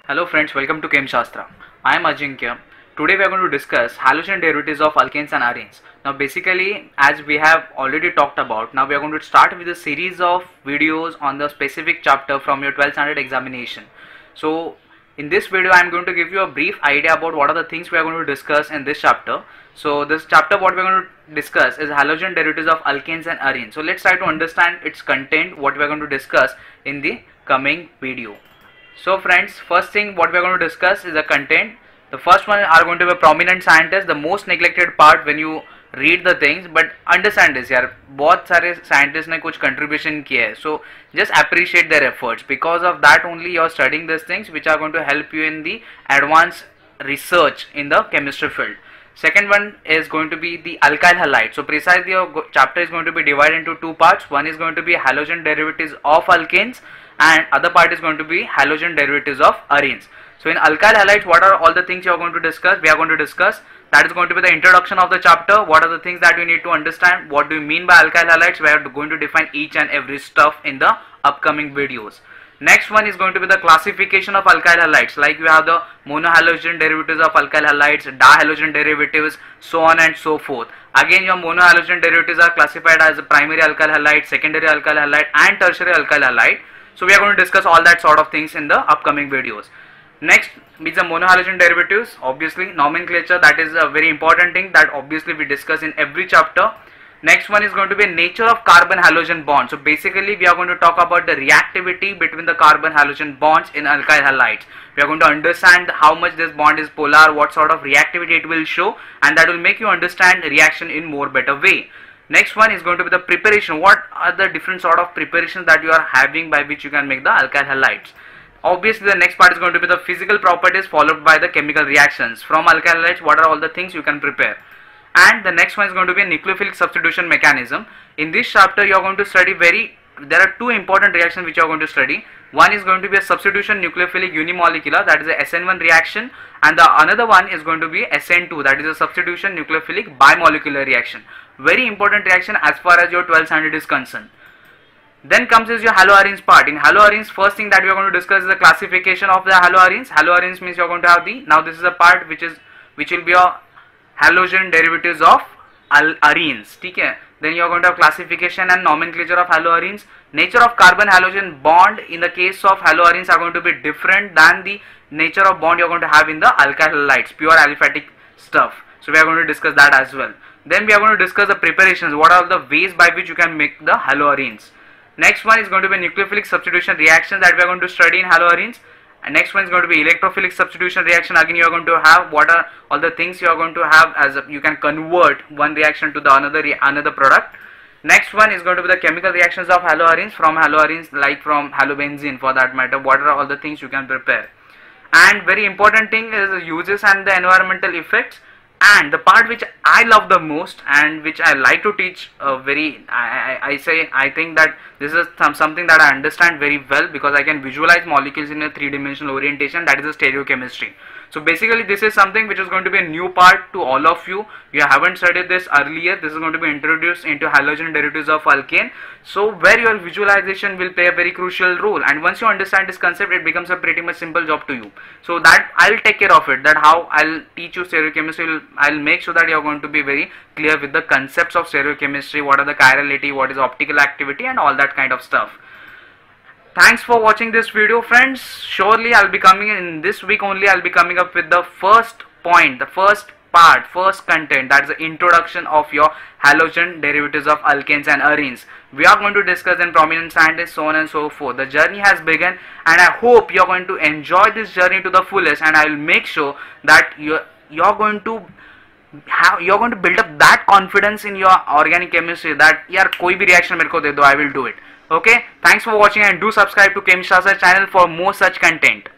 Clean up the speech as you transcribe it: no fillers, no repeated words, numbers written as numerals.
Hello friends, welcome to ChemShastra. I am Ajinkya. Today we are going to discuss halogen derivatives of alkanes and arenes. Now basically, as we have already talked about, now we are going to start with a series of videos on the specific chapter from your 12th standard examination. So in this video I am going to give you a brief idea about what are the things we are going to discuss in this chapter. So this chapter what we are going to discuss is halogen derivatives of alkanes and arenes. So let's try to understand its content, what we are going to discuss in the coming video. So friends, first thing what we are going to discuss is the content. The first one are going to be prominent scientists, the most neglected part when you read the things, but understand this यार, बहुत सारे scientists ने कुछ contribution किया है, so just appreciate their efforts. Because of that only you are studying these things which are going to help you in the advanced research in the chemistry field. Second one is going to be the alkyl halides. So precisely your chapter is going to be divided into two parts. One is going to be halogen derivatives of alkanes and other part is going to be halogen derivatives of arenes. So in alkyl halides, what are all the things you are going to discuss? We are going to discuss. That is going to be the introduction of the chapter. What are the things that you need to understand? What do you mean by alkyl halides? We are going to define each and every stuff in the upcoming videos. Next one is going to be the classification of alkyl halides. Like you have the monohalogen derivatives of alkyl halides, dihalogen derivatives, so on and so forth. Again, your monohalogen derivatives are classified as primary alkyl halide, secondary alkyl halide, and tertiary alkyl halide. So we are going to discuss all that sort of things in the upcoming videos. Next is the monohalogen derivatives. Obviously, nomenclature, that is a very important thing that obviously we discuss in every chapter. Next one is going to be nature of carbon halogen bond. So basically we are going to talk about the reactivity between the carbon halogen bonds in alkyl halides. We are going to understand how much this bond is polar, what sort of reactivity it will show, and that will make you understand reaction in more better way. Next one is going to be the preparation. What are the different sort of preparations that you are having by which you can make the alkyl halides. Obviously the next part is going to be the physical properties followed by the chemical reactions. From alkyl halides, what are all the things you can prepare. And the next one is going to be a nucleophilic substitution mechanism. In this chapter you are going to study there are two important reactions which you are going to study. One is going to be a substitution nucleophilic unimolecular, that is a SN1 reaction, and the another one is going to be SN2, that is a substitution nucleophilic bimolecular reaction. Very important reaction as far as your 12th standard is concerned. Then comes is your haloarenes part. In haloarenes, first thing that we are going to discuss is the classification of the haloarenes. Haloarenes means you are going to have now this is a part which will be a halogen derivatives of arenes. Okay? Then you are going to have classification and nomenclature of haloarenes. Nature of carbon halogen bond in the case of haloarenes are going to be different than the nature of bond you are going to have in the alkyl halides, pure aliphatic stuff. So we are going to discuss that as well. Then we are going to discuss the preparations. What are the ways by which you can make the haloarenes. Next one is going to be nucleophilic substitution reaction that we are going to study in haloarenes. And next one is going to be electrophilic substitution reaction. Again you are going to have what are all the things you are going to have as you can convert one reaction to the another product. Next one is going to be the chemical reactions of haloarenes, from haloarenes like from halobenzene for that matter. What are all the things you can prepare. And very important thing is the uses and the environmental effects. And the part which I love the most and which I like to teach I think that this is something that I understand very well because I can visualize molecules in a three-dimensional orientation, that is the stereochemistry. So basically this is something which is going to be a new part to all of you. You haven't studied this earlier. This is going to be introduced into halogen derivatives of alkane. So where your visualization will play a very crucial role, and once you understand this concept it becomes a pretty much simple job to you. So that I'll take care of it, that how I'll teach you stereochemistry. I'll make sure that you're going to be very clear with the concepts of stereochemistry, what are the chirality, what is optical activity and all that kind of stuff. Thanks for watching this video friends. Surely I'll be coming in this week only. I'll be coming up with the first point, the first part, first content, that is the introduction of your halogen derivatives of alkanes and arenes. We are going to discuss in prominent scientists, so on and so forth. The journey has begun and I hope you're going to enjoy this journey to the fullest, and I will make sure that you're going to build up that confidence in your organic chemistry that yaar koi bhi reaction mere ko de do, I will do it. Okay, thanks for watching and do subscribe to ChemShastra channel for more such content.